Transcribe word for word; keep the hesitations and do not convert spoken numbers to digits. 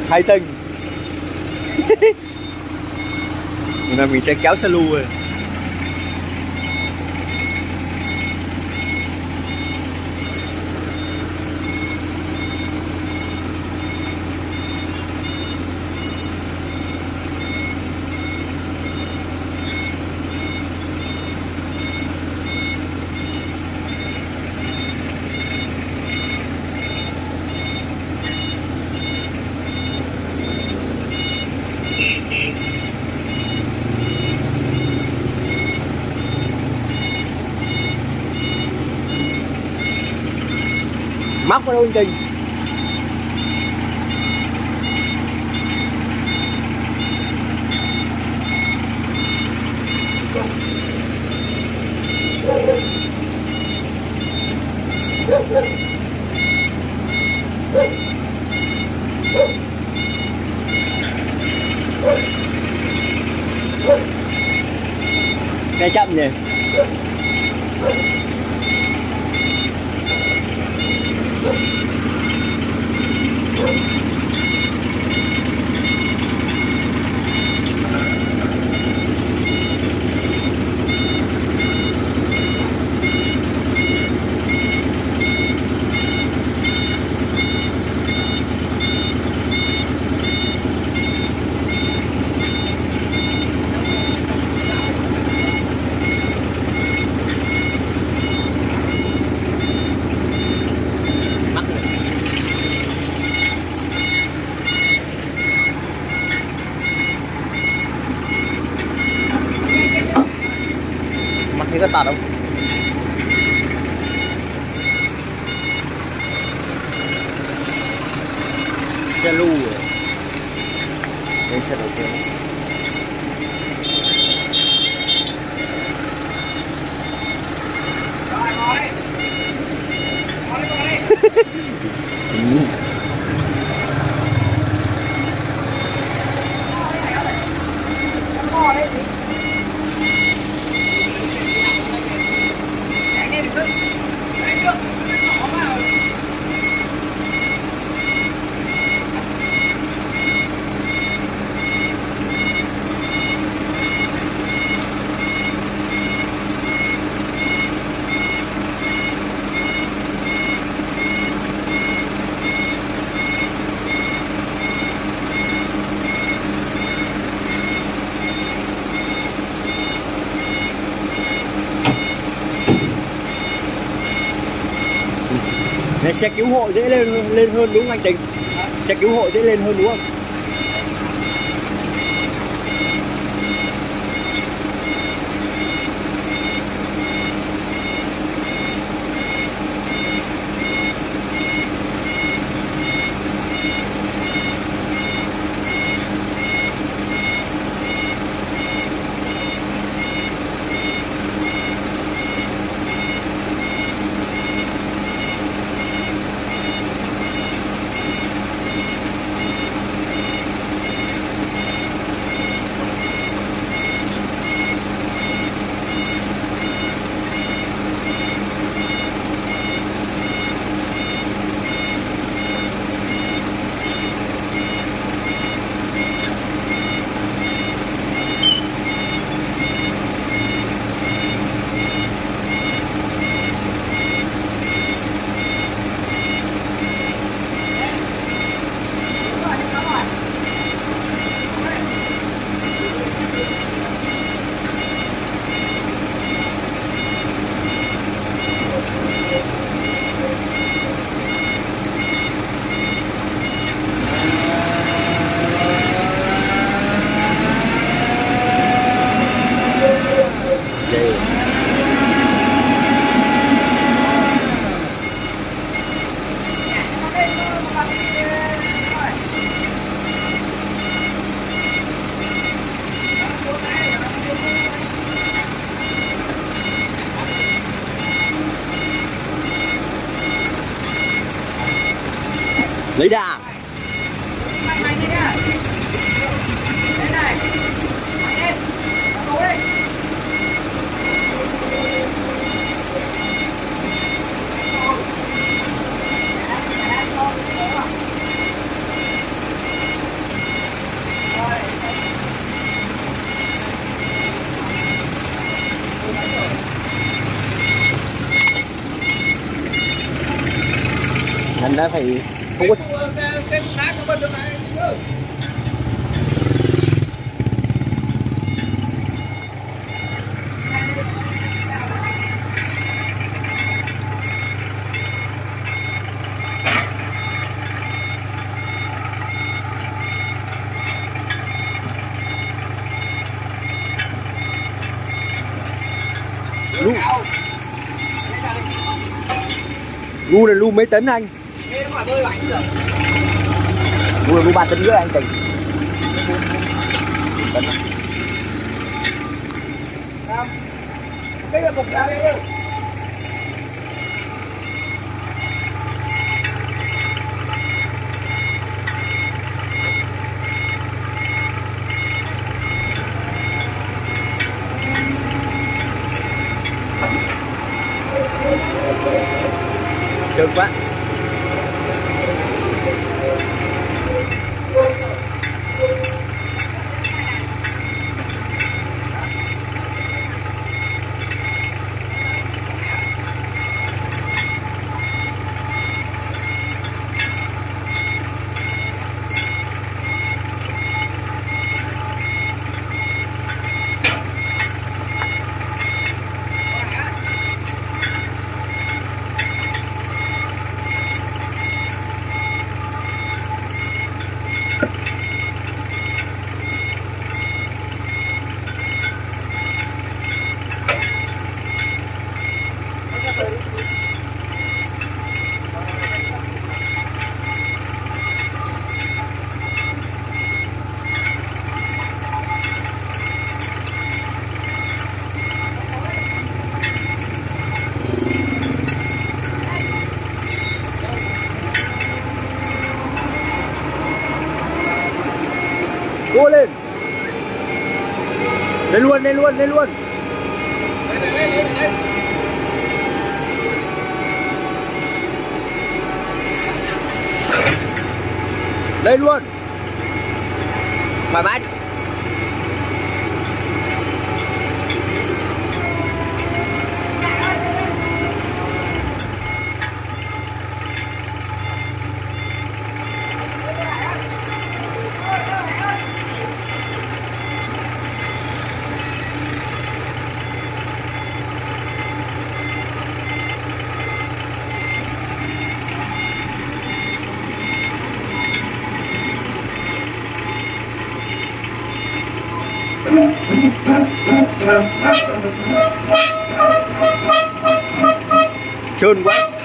Hai tầng. Nhưng mà mình sẽ kéo xe lù rồi. Móc vào đâu anh Tình? Cái chậm nhỉ? Thì có tạt không? Xe lu rồi. Đây xe đầu tiên. Rồi ngồi đi. Ngồi đi ngồi đi. Này, xe cứu hộ dễ lên lên hơn đúng không anh Tình? Xe cứu hộ dễ lên hơn đúng không? Lấy đà. mình đã phải không có lu lu là lu mấy tấn anh? Lu là lu ba tấn rưỡi anh Tình. Cái là một cái đấy. Trơn quá. Cua lên. Lên luôn, lên luôn, lên luôn. Lên luôn. Thoải mái. Trơn quá.